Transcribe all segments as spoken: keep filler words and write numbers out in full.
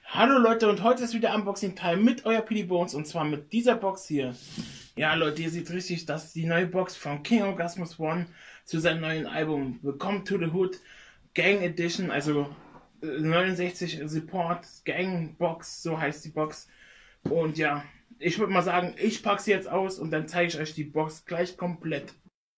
Hallo Leute, und heute ist wieder Unboxing-Time mit euer P D Bones, und zwar mit dieser Box hier. Ja Leute, ihr seht richtig, das ist die neue Box von King Orgasmus One zu seinem neuen Album Welcome to the Hood Gang Edition, also neunundsechzig Support Gang Box, so heißt die Box. Und ja, ich würde mal sagen, ich packe sie jetzt aus und dann zeige ich euch die Box gleich komplett.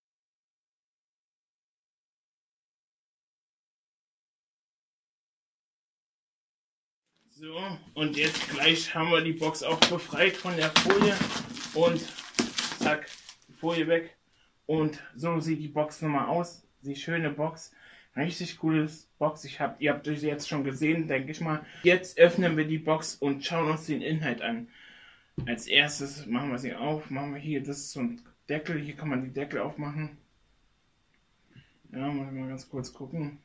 So, und jetzt gleich haben wir die Box auch befreit von der Folie und zack, die Folie weg. Und so sieht die Box nochmal aus. Die schöne Box, richtig cooles Box. Ich hab, ihr habt euch jetzt schon gesehen, denke ich mal. Jetzt öffnen wir die Box und schauen uns den Inhalt an. Als erstes machen wir sie auf, machen wir hier, das ist so ein Deckel, hier kann man die Deckel aufmachen. Ja, muss ich mal ganz kurz gucken.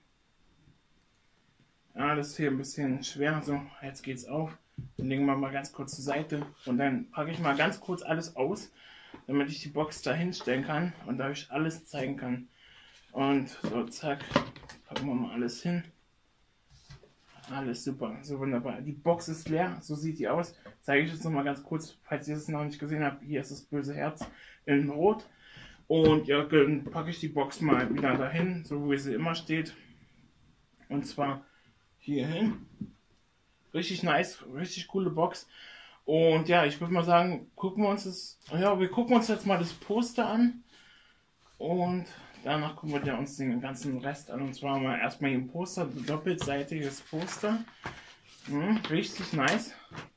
Ja, das ist hier ein bisschen schwer. So, jetzt geht's auf. Dann legen wir mal ganz kurz zur Seite. Und dann packe ich mal ganz kurz alles aus, damit ich die Box da hinstellen kann und da ich alles zeigen kann. Und so, zack, packen wir mal alles hin. Alles super, so wunderbar. Die Box ist leer, so sieht die aus. Zeige ich jetzt noch mal ganz kurz, falls ihr es noch nicht gesehen habt. Hier ist das böse Herz in Rot. Und ja, dann packe ich die Box mal wieder dahin, so wie sie immer steht. Und zwar hier hin. Richtig nice, richtig coole Box. Und ja, ich würde mal sagen, gucken wir uns das, ja, wir gucken uns jetzt mal das Poster an. Und danach gucken wir uns den ganzen Rest an. Und zwar mal erstmal hier ein Poster, ein doppelseitiges Poster. Hm, richtig nice.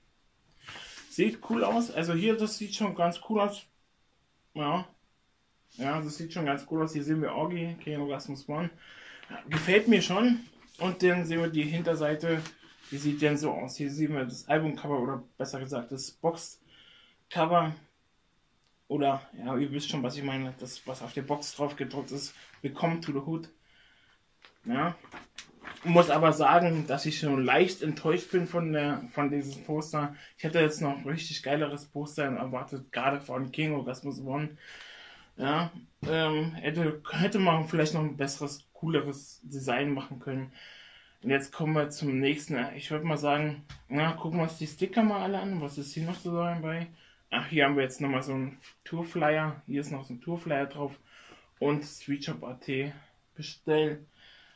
Sieht cool aus. Also hier, das sieht schon ganz cool aus. Ja. Ja, das sieht schon ganz cool aus. Hier sehen wir Orgi, King Orgasmus One. Ja, gefällt mir schon. Und dann sehen wir die Hinterseite, die sieht dann so aus. Hier sehen wir das Albumcover oder besser gesagt das Boxcover. Oder, ja, ihr wisst schon, was ich meine, das, was auf der Box drauf gedruckt ist. Welcome to the Hood. Ja. Muss aber sagen, dass ich schon leicht enttäuscht bin von, der, von diesem Poster. Ich hätte jetzt noch ein richtig geileres Poster erwartet, gerade von King Orgasmus One. Ja, ähm, hätte, hätte man vielleicht noch ein besseres, cooleres Design machen können. Und jetzt kommen wir zum nächsten. Ich würde mal sagen, na, gucken wir uns die Sticker mal alle an. Was ist hier noch so dabei? Ach, hier haben wir jetzt nochmal so einen Tourflyer. Hier ist noch so ein Tourflyer drauf. Und Sweetshop punkt at Bestellkarte.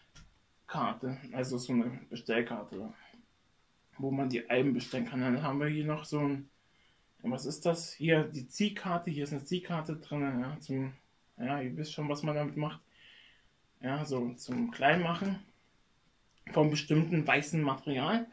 Also so eine Bestellkarte, wo man die Alben bestellen kann. Dann haben wir hier noch so ein, was ist das? Hier die Ziehkarte. Hier ist eine Ziehkarte drin. Ja, zum, ja, ihr wisst schon, was man damit macht. Ja, so zum Kleinmachen von bestimmten weißen Material.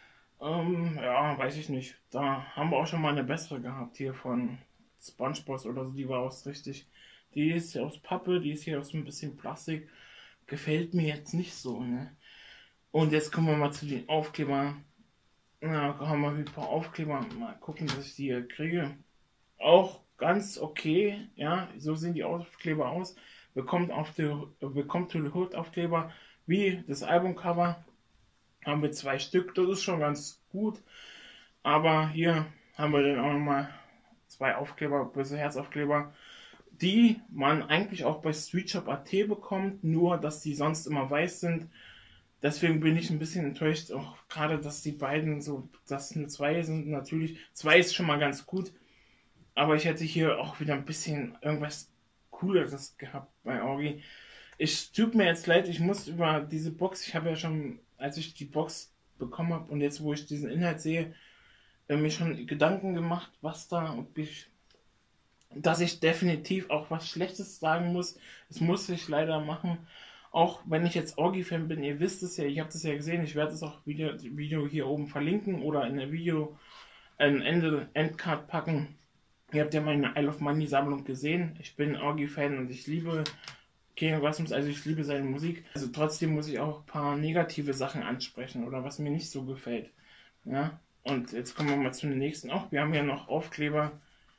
Ähm, ja, weiß ich nicht. Da haben wir auch schon mal eine bessere gehabt hier von SpongeBob oder so. Die war aus richtig. Die ist ja aus Pappe, die ist hier aus ein bisschen Plastik. Gefällt mir jetzt nicht so. Ne? Und jetzt kommen wir mal zu den Aufklebern. Ja, haben wir ein paar Aufkleber. Mal gucken, dass ich die hier kriege. Auch ganz okay. Ja, so sehen die Aufkleber aus. Bekommt auf die, bekommt to the Hood Aufkleber wie das Albumcover. Haben wir zwei Stück. Das ist schon ganz gut. Aber hier haben wir dann auch nochmal zwei Aufkleber, böse Herzaufkleber, die man eigentlich auch bei Sweetshop punkt at bekommt. Nur, dass die sonst immer weiß sind. Deswegen bin ich ein bisschen enttäuscht, auch gerade, dass die beiden so, dass nur zwei sind. Natürlich, zwei ist schon mal ganz gut, aber ich hätte hier auch wieder ein bisschen irgendwas Cooleres gehabt bei Orgi. Ich tut mir jetzt leid, ich muss über diese Box, ich habe ja schon, als ich die Box bekommen habe und jetzt, wo ich diesen Inhalt sehe, mir schon Gedanken gemacht, was da, ob ich, dass ich definitiv auch was Schlechtes sagen muss. Das muss ich leider machen. Auch wenn ich jetzt Orgi-Fan bin, ihr wisst es ja, ich habe das ja gesehen, ich werde es auch Video, Video hier oben verlinken oder in der Video ein Ende Endcard packen. Ihr habt ja meine Isle of Money Sammlung gesehen. Ich bin Orgi-Fan und ich liebe King Orgasmus, also ich liebe seine Musik. Also trotzdem muss ich auch ein paar negative Sachen ansprechen oder was mir nicht so gefällt. Ja, und jetzt kommen wir mal zu den nächsten. Auch wir haben hier noch Aufkleber.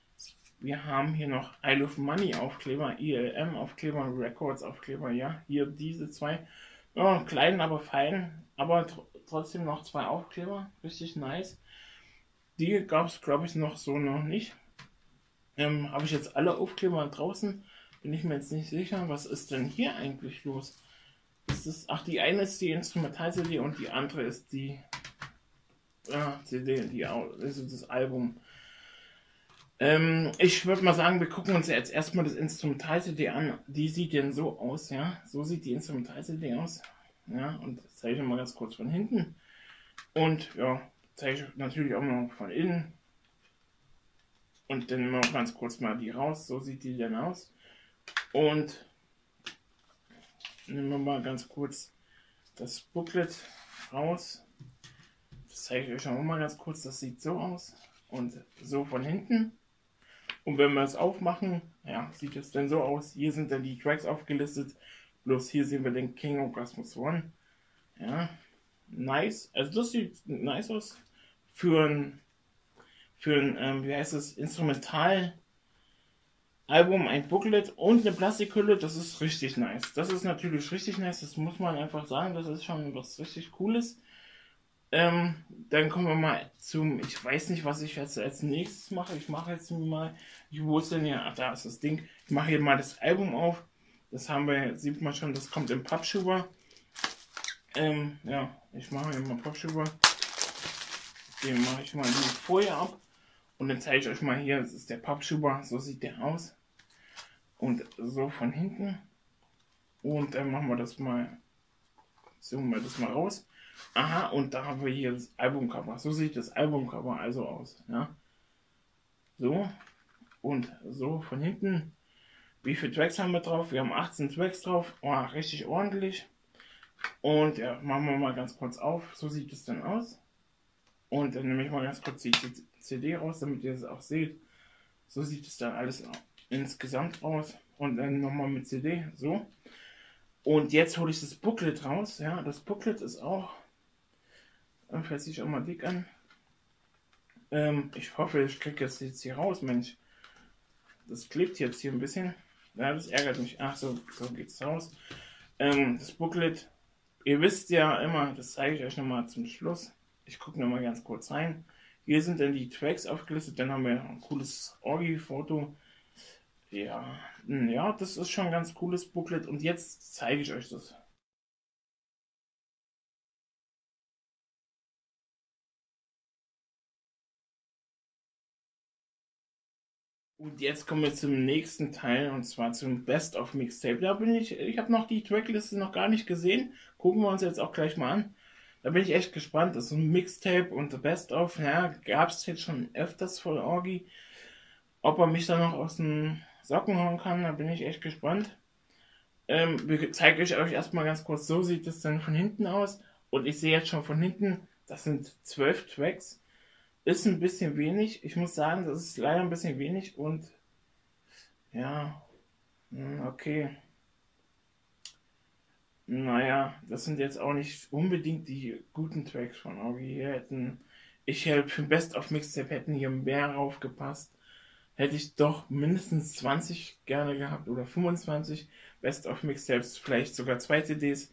Wir haben hier noch Isle of Money Aufkleber, I L M Aufkleber, Records Aufkleber, ja, hier diese zwei, oh, klein, aber fein, aber tr trotzdem noch zwei Aufkleber, richtig nice. Die gab es, glaube ich, noch so noch nicht. Ähm, habe ich jetzt alle Aufkleber draußen, bin ich mir jetzt nicht sicher, was ist denn hier eigentlich los? Ist das, ach, die eine ist die Instrumental-C D und die andere ist die ja, C D, die, also das Album. Ähm, ich würde mal sagen, wir gucken uns jetzt erstmal das Instrumental-C D an. Die sieht denn so aus, ja. So sieht die Instrumental-C D aus. Ja, und das zeige ich mal ganz kurz von hinten. Und ja, zeige ich natürlich auch noch von innen. Und dann mal ganz kurz mal die raus. So sieht die dann aus. Und nehmen wir mal ganz kurz das Booklet raus. Das zeige ich euch auch mal ganz kurz. Das sieht so aus. Und so von hinten. Und wenn wir es aufmachen, ja, sieht es dann so aus. Hier sind dann die Tracks aufgelistet. Bloß hier sehen wir den King Orgasmus One. Ja, nice. Also das sieht nice aus. Für ein, für ein ähm, wie heißt es, Instrumental-Album, ein Booklet und eine Plastikhülle. Das ist richtig nice. Das ist natürlich richtig nice. Das muss man einfach sagen. Das ist schon was richtig Cooles. Ähm, dann kommen wir mal zum, ich weiß nicht, was ich jetzt als nächstes mache. Ich mache jetzt mal, wo ist denn hier, ach, da ist das Ding. Ich mache hier mal das Album auf. Das haben wir, sieht man schon, das kommt im Pappschuber. Ähm, ja, ich mache hier mal Pappschuber. Den mache ich mal die Folie ab. Und dann zeige ich euch mal hier, das ist der Pappschuber, so sieht der aus. Und so von hinten. Und dann machen wir das mal, zoomen wir das mal raus. Aha, und da haben wir hier das Albumcover. So sieht das Albumcover also aus. Ja. So. Und so von hinten. Wie viele Tracks haben wir drauf? Wir haben achtzehn Tracks drauf. Oh, richtig ordentlich. Und ja, machen wir mal ganz kurz auf. So sieht es dann aus. Und dann nehme ich mal ganz kurz die C D raus, damit ihr es auch seht. So sieht es dann alles insgesamt aus. Und dann nochmal mit C D. So. Und jetzt hole ich das Booklet raus. Ja, das Booklet ist auch, hört sich auch mal dick an. Ähm, ich hoffe, ich kriege das jetzt hier raus, Mensch. Das klebt jetzt hier ein bisschen. Ja, das ärgert mich. Ach so, so geht's raus. Ähm, das Booklet, ihr wisst ja immer, das zeige ich euch nochmal zum Schluss. Ich gucke nochmal ganz kurz rein. Hier sind dann die Tracks aufgelistet. Dann haben wir ein cooles Orgi-Foto. Ja, ja, das ist schon ein ganz cooles Booklet. Und jetzt zeige ich euch das. Und jetzt kommen wir zum nächsten Teil, und zwar zum Best of Mixtape. Da bin ich, ich habe noch die Trackliste noch gar nicht gesehen. Gucken wir uns jetzt auch gleich mal an. Da bin ich echt gespannt. Das ist ein Mixtape und Best of, ja, gab es jetzt schon öfters von Orgi. Ob er mich da noch aus den Socken hauen kann, da bin ich echt gespannt. Ähm, ich zeige euch erstmal ganz kurz, so sieht es dann von hinten aus. Und ich sehe jetzt schon von hinten, das sind zwölf Tracks. Ist ein bisschen wenig. Ich muss sagen, das ist leider ein bisschen wenig. Und ja, okay. Naja, das sind jetzt auch nicht unbedingt die guten Tracks von Orgi. Hier hätten, ich hätte für Best of Mixtape hätten hier mehr raufgepasst. Hätte ich doch mindestens zwanzig gerne gehabt oder fünfundzwanzig Best of Mixtapes, vielleicht sogar zwei C Ds.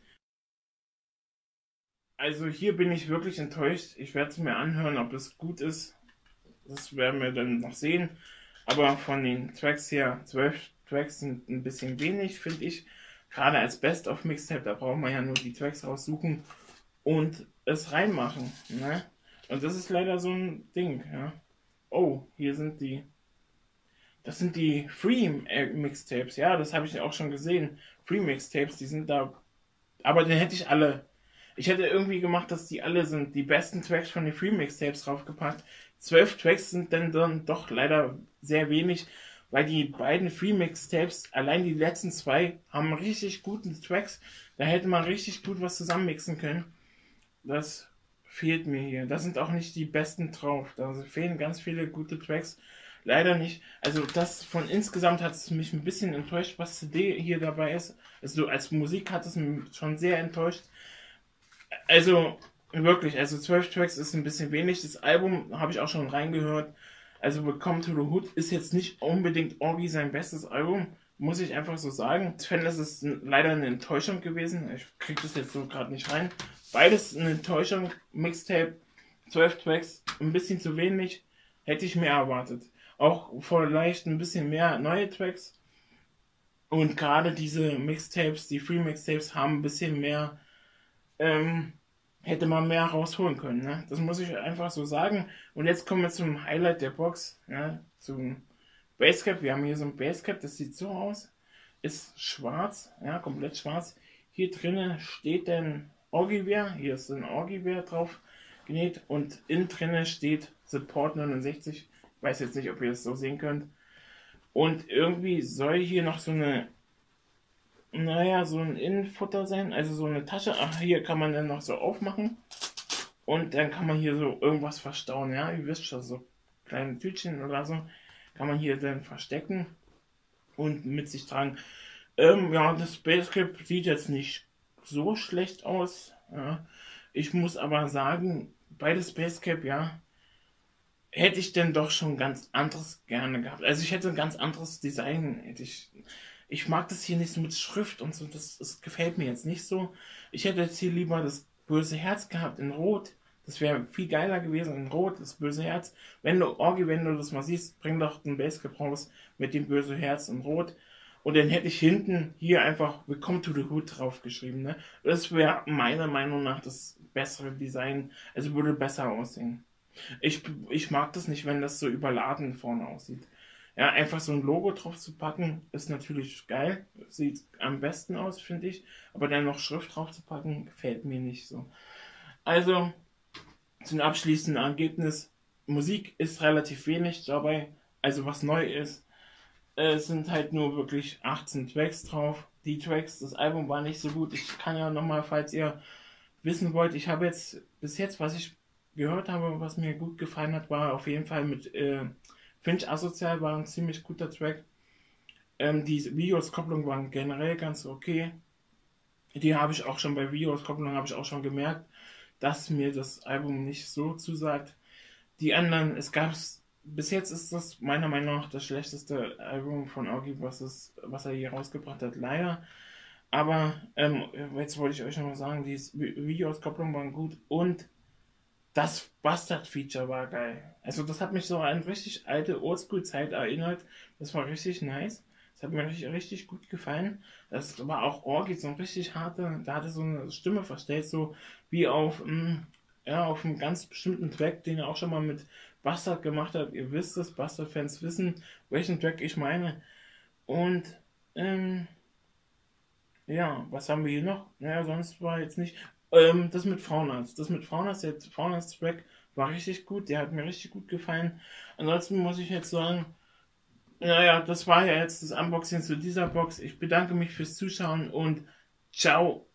Also hier bin ich wirklich enttäuscht. Ich werde es mir anhören, ob es gut ist. Das werden wir dann noch sehen. Aber von den Tracks her, zwölf Tracks sind ein bisschen wenig, finde ich. Gerade als Best of Mixtape, da braucht man ja nur die Tracks raussuchen und es reinmachen. Ne? Und das ist leider so ein Ding. Ja? Oh, hier sind die. Das sind die Free Mixtapes. Ja, das habe ich auch schon gesehen. Free Mixtapes, die sind da. Aber den hätte ich alle. Ich hätte irgendwie gemacht, dass die alle sind. Die besten Tracks von den Free Mixtapes draufgepackt. Zwölf Tracks sind dann, dann doch leider sehr wenig, weil die beiden Free Mixtapes, allein die letzten zwei, haben richtig gute Tracks. Da hätte man richtig gut was zusammenmixen können. Das fehlt mir hier. Da sind auch nicht die besten drauf. Da fehlen ganz viele gute Tracks. Leider nicht. Also das von insgesamt hat es mich ein bisschen enttäuscht, was C D hier dabei ist. Also als Musik hat es mich schon sehr enttäuscht. Also wirklich, also zwölf Tracks ist ein bisschen wenig. Das Album habe ich auch schon reingehört. Also Welcome to the Hood ist jetzt nicht unbedingt Orgi sein bestes Album, muss ich einfach so sagen. Ich fände, das ist leider eine Enttäuschung gewesen. Ich kriege das jetzt so gerade nicht rein. Beides eine Enttäuschung. Mixtape, zwölf Tracks, ein bisschen zu wenig. Hätte ich mehr erwartet. Auch vielleicht ein bisschen mehr neue Tracks. Und gerade diese Mixtapes, die Free Mixtapes, haben ein bisschen mehr ähm, hätte man mehr rausholen können. Ne? Das muss ich einfach so sagen. Und jetzt kommen wir zum Highlight der Box, ja, zum Basecap. Wir haben hier so ein Basecap, das sieht so aus. Ist schwarz, ja, komplett schwarz. Hier drinnen steht ein Orgiwear. Hier ist ein Orgiwear drauf genäht. Und innen drinnen steht Support neunundsechzig. Ich weiß jetzt nicht, ob ihr das so sehen könnt. Und irgendwie soll hier noch so eine, naja, so ein Innenfutter sein, also so eine Tasche. Ach, hier kann man dann noch so aufmachen und dann kann man hier so irgendwas verstauen, ja, ihr wisst schon, so kleine Tütchen oder so, kann man hier dann verstecken und mit sich tragen. Ähm, ja, das Basecap sieht jetzt nicht so schlecht aus, ja. Ich muss aber sagen, bei das Basecap, ja, hätte ich denn doch schon ganz anderes gerne gehabt. Also ich hätte ein ganz anderes Design, hätte ich... Ich mag das hier nicht so mit Schrift und so, das, das gefällt mir jetzt nicht so. Ich hätte jetzt hier lieber das böse Herz gehabt in Rot. Das wäre viel geiler gewesen in Rot, das böse Herz. Wenn du, Orgi, wenn du das mal siehst, bring doch den Basecap raus mit dem böse Herz in Rot. Und dann hätte ich hinten hier einfach Welcome to the Hood drauf geschrieben. Ne? Das wäre meiner Meinung nach das bessere Design. Also würde besser aussehen. Ich, ich mag das nicht, wenn das so überladen vorne aussieht. Ja, einfach so ein Logo drauf zu packen, ist natürlich geil. Sieht am besten aus, finde ich. Aber dann noch Schrift drauf zu packen, gefällt mir nicht so. Also, zum abschließenden Ergebnis. Musik ist relativ wenig dabei. Also, was neu ist. Es sind halt nur wirklich achtzehn Tracks drauf. Die Tracks, das Album war nicht so gut. Ich kann ja nochmal, falls ihr wissen wollt, ich habe jetzt, bis jetzt, was ich gehört habe, was mir gut gefallen hat, war auf jeden Fall mit... Äh, Finch Asozial war ein ziemlich guter Track. Ähm, die Videoauskopplung waren generell ganz okay. Die habe ich auch schon bei Videoauskopplung habe ich auch schon gemerkt, dass mir das Album nicht so zusagt. Die anderen, es gab bis jetzt ist das meiner Meinung nach das schlechteste Album von Orgi, was, es, was er hier rausgebracht hat, leider. Aber ähm, jetzt wollte ich euch noch mal sagen, die Videoauskopplung waren gut und das Bastard-Feature war geil. Also das hat mich so an richtig alte Oldschool-Zeit erinnert. Das war richtig nice. Das hat mir richtig, richtig gut gefallen. Das war auch Orgi, so ein richtig harte, da hatte so eine Stimme verstellt, so wie auf, mh, ja, auf einem ganz bestimmten Track, den er auch schon mal mit Bastard gemacht hat. Ihr wisst es, Bastard-Fans wissen, welchen Track ich meine. Und, ähm, ja, was haben wir hier noch? Naja, sonst war jetzt nicht... Ähm, das mit Frauenarzt. Das mit Frauenarzt, der Frauenarzt-Track war richtig gut. Der hat mir richtig gut gefallen. Ansonsten muss ich jetzt sagen, naja, das war ja jetzt das Unboxing zu dieser Box. Ich bedanke mich fürs Zuschauen und ciao.